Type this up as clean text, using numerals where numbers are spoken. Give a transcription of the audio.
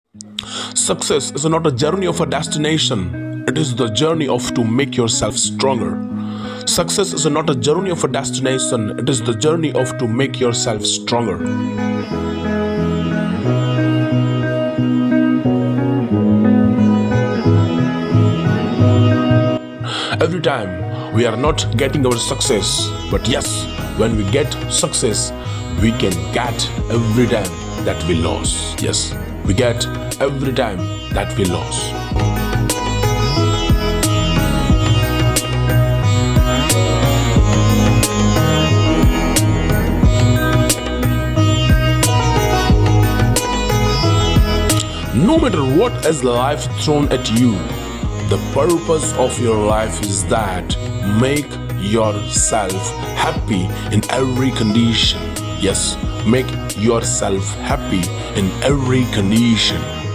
Success is not a journey of a destination. It is the journey of to make yourself stronger. Success is not a journey of a destination. It is the journey of to make yourself stronger. Every time we are not getting our success, but yes, when we get success, we can get every time that we lose. Yes, we get every time that we lose. No matter what is life thrown at you, the purpose of your life is that make yourself happy in every condition. Yes, make yourself happy in every condition.